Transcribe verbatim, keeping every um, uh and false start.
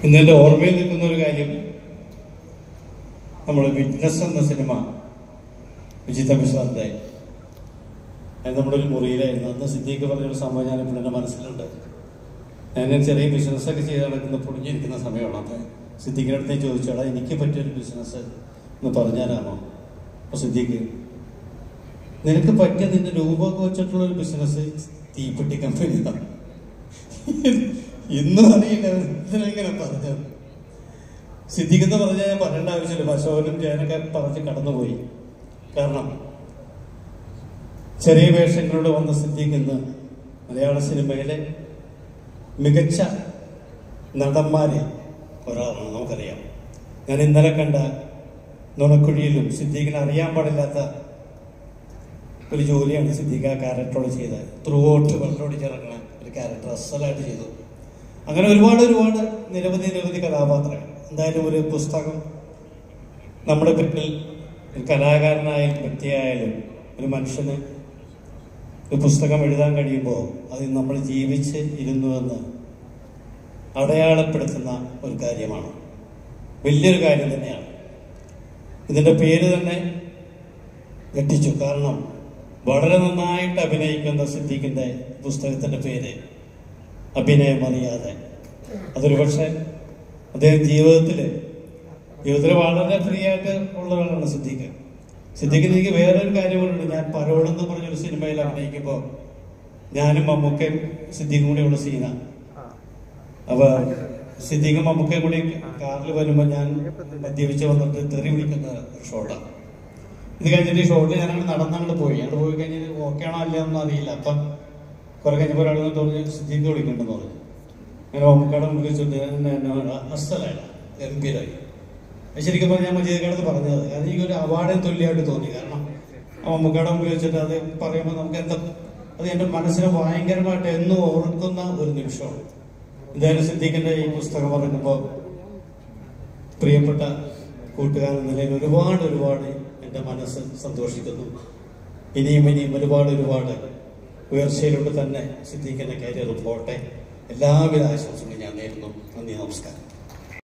ഇന്നെൻ്റെ ഓർമ്മയിൽ നിൽക്കുന്ന ഒരു കാര്യം, നമ്മൾ വിറ്റ്നസ് എന്ന സിനിമ വിജിത മിശ്രൻ്റെ അത് നമ്മുടെ ഒരു മുറിയിലായിരുന്നു. അന്ന് സിദ്ദീഖ് പറഞ്ഞൊരു സംഭവം ഞാനിപ്പോൾ എൻ്റെ മനസ്സിലുണ്ട്. ഞാൻ ചെറിയ ബിസിനസ്സൊക്കെ ചെയ്ത് നടക്കുന്ന പൊടിഞ്ഞിരിക്കുന്ന സമയമാണ്. അപ്പോൾ സിദ്ദീഖിൻ്റെ അടുത്ത് ചോദിച്ചോടാ എനിക്ക് പറ്റിയൊരു ബിസിനസ് എന്ന് പറഞ്ഞാലാണോ? അപ്പോൾ സിദ്ദീഖ്, നിനക്ക് പറ്റിയ നിന്റെ രൂപമൊക്കെ വെച്ചിട്ടുള്ളൊരു ബിസിനസ് തീപ്പെട്ടി കമ്പനിയാണ്. ഇന്നും അറിയില്ല ഇതിനെങ്ങനെ പറഞ്ഞത്. സിദ്ദീഖ് എന്ന് പറഞ്ഞാൽ ഞാൻ പറയേണ്ട ആവശ്യമില്ല. പശോനും ജയനൊക്കെ പറഞ്ഞ് കടന്നുപോയി. കാരണം ചെറിയ വേഷങ്ങളോട് വന്ന സിദ്ദീഖ് ഇന്ന് മലയാള സിനിമയിലെ മികച്ച നടന്മാരെ ഒരാളാണ്, നമുക്കറിയാം. ഞാൻ ഇന്നലെ കണ്ട നുണക്കുഴിയിലും സിദ്ദീഖിനെ അറിയാൻ പാടില്ലാത്ത ഒരു ജോലിയാണ് സിദ്ദീഖ് ആ ക്യാരക്ടറോട് ചെയ്തത്. ത്രൂ ഔട്ട് വെള്ളോട് ചേർക്കണ ഒരു ക്യാരക്ടർ അസലായിട്ട് ചെയ്തു. അങ്ങനെ ഒരുപാട് ഒരുപാട് നിരവധി നിരവധി കഥാപാത്രങ്ങൾ. എന്തായാലും ഒരു പുസ്തകം നമ്മുടെ പിന്നിൽ ഒരു കലാകാരനായാലും വ്യക്തിയായാലും ഒരു മനുഷ്യന് ഒരു പുസ്തകം എഴുതാൻ കഴിയുമ്പോൾ അത് നമ്മൾ ജീവിച്ച് ഇരുന്നുവെന്ന് അടയാളപ്പെടുത്തുന്ന ഒരു കാര്യമാണ്. വലിയൊരു കാര്യം തന്നെയാണ്. ഇതിൻ്റെ പേര് തന്നെ ഞെട്ടിച്ചു. കാരണം വളരെ നന്നായിട്ട് അഭിനയിക്കുന്ന സിദ്ദീഖിൻ്റെ പുസ്തകത്തിൻ്റെ പേര് അഭിനയം അറിയാതെ. അതൊരു പക്ഷേ അദ്ദേഹം ജീവിതത്തിൽ ജീവിതത്തിൽ വളരെ ഫ്രീ ആയിട്ട് ഉള്ളവരാണ് സിദ്ദീഖ്. സിദ്ദീഖിന് എനിക്ക് വേറൊരു കാര്യങ്ങളുണ്ട്. ഞാൻ പരോളെന്ന് പറഞ്ഞൊരു സിനിമയിൽ അഭിനയിക്കുമ്പോൾ ഞാനും മമ്മൂക്കയും സിദ്ദീഖും കൂടെയുള്ള സീനാണ്. അപ്പോൾ സിദ്ദീഖും മമ്മൂക്കയും കൂടി കാറിൽ വരുമ്പോൾ ഞാൻ മദ്യപിച്ച് വന്നിട്ട് തെറി വിളിക്കുന്ന ഒരു ഷോട്ടാണ്. ഇത് കഴിഞ്ഞിട്ട് ഈ ഷോട്ടിൽ ഞാനങ്ങനെ നടന്നങ്ങോട്ട് പോയി. അങ്ങോട്ട് പോയി കഴിഞ്ഞാൽ ഓക്കെ ആണോ അല്ല ഒന്നും അറിയില്ല. അപ്പം കുറെ കഴിഞ്ഞപ്പോൾ ഒരാൾ തോന്നി സിദ്ദീഖ് വിളിക്കണ്ടെന്ന് പറഞ്ഞു. അങ്ങനെ മമ്മൂക്കയുടെ മുമ്പിൽ വെച്ചിട്ട് അസ്സലാണ് ഗംഭീരമായി. ശരിക്കും പറഞ്ഞാൽ ഞാൻ മജീദിക്കടുത്ത് പറഞ്ഞത് കാരണം എനിക്കൊരു അവാർഡിന് തുല്യമായിട്ട് തോന്നി. കാരണം ആ മമ്മൂക്കയുടെ മുമ്പിൽ വെച്ചിട്ട് അത് പറയുമ്പോൾ നമുക്ക് എന്താ അത് എൻ്റെ മനസ്സിനെ ഭയങ്കരമായിട്ട് എന്നും ഓർക്കുന്ന ഒരു നിമിഷമാണ്. എന്തായാലും സിദ്ദീഖിൻ്റെ ഈ പുസ്തകം പറയുമ്പോൾ പ്രിയപ്പെട്ട കൂട്ടുകാരൻ നിലയിൽ ഒരുപാട് ഒരുപാട് എൻ്റെ മനസ്സ് സന്തോഷിക്കുന്നു. ഇനിയും ഇനിയും ഒരുപാട് ഒരുപാട് ഉയർച്ചയിലോട്ട് തന്നെ സിദ്ദീഖിൻ്റെ കരിയർ പോട്ടെ. എല്ലാവിധ ആശംസകളും ഞാൻ നേരുന്നു. നന്ദി, നമസ്കാരം.